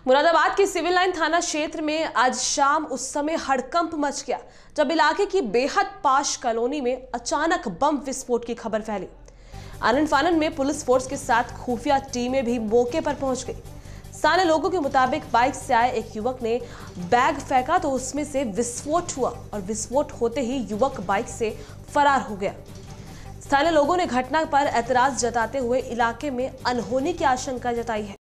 मुरादाबाद के civil line थाना क्षेत्र में आज शाम उस समय हड़कंप मच गया जब इलाके की बेहद पाश कॉलोनी में अचानक बम विस्फोट की खबर फैली। आनन फानन में पुलिस फोर्स के साथ खुफिया टीमें भी मौके पर पहुंच गई। स्थानीय लोगों के मुताबिक बाइक से आए एक युवक ने बैग फेंका तो उसमें से विस्फोट हुआ और विस्फोट होते ही युवक बाइक से फरार हो गया। स्थानीय लोगों ने घटना पर ऐतराज जताते हुए इलाके में अनहोनी की आशंका जताई है।